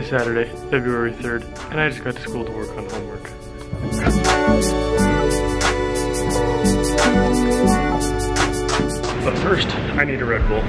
Today's Saturday, February 3rd, and I just got to school to work on homework. But first, I need a Red Bull.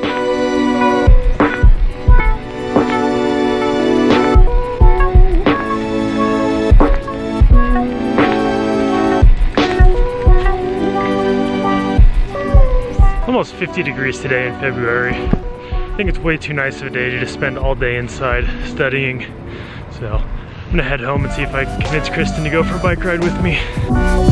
Almost 50 degrees today in February. I think it's way too nice of a day to just spend all day inside studying. So I'm gonna head home and see if I can convince Kristen to go for a bike ride with me.